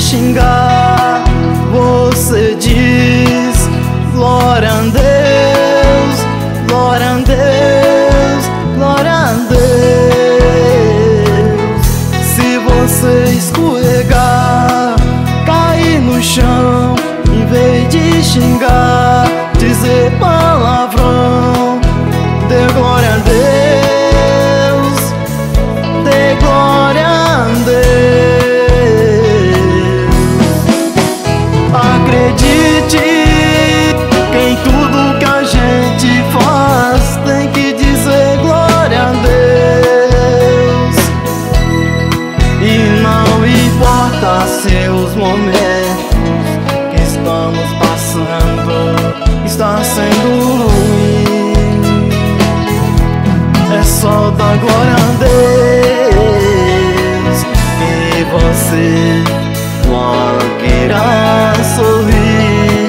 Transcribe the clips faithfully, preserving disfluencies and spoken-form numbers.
xingar, você diz glória a Deus, glória a Deus, glória a Deus. Se você escorregar, cair no chão, em vez de xingar, dizer palavrão, dê glória a Deus, dê glória a Deus. Acredite que em tudo que a gente faz tem que dizer glória a Deus. E não importa seus momentos que estamos passando, está sendo ruim, é só dar glória a Deus e você logo irá sorrir.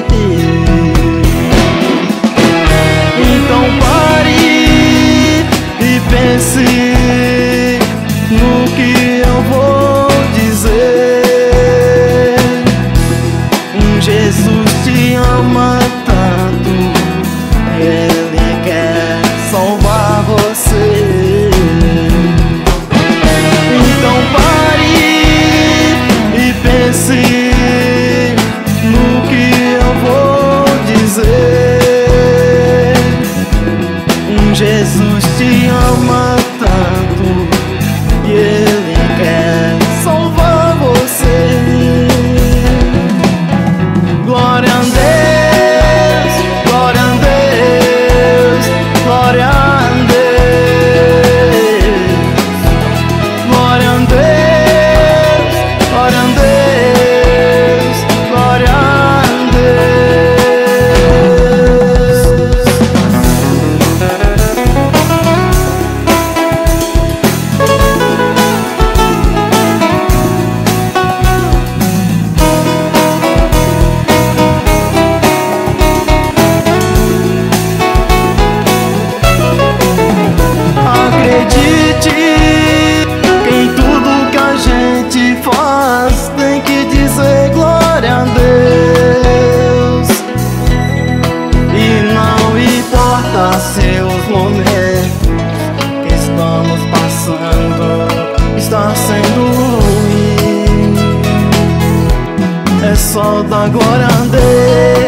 Então pare e pense no que eu vou dizer. Um Jesus te ama tanto, Ele quer salvar você. Então pare e pense no que eu vou dizer. Um Jesus te ama tanto e Ele quer salvar você. Glória a Deus, glória a Deus, glória a Deus, glória a Deus, glória a Deus, glória a Acredite que em tudo que a gente faz tem que dizer glória a Deus. E não importa seus momentos que estamos passando, está sendo ruim, é só dar glória a Deus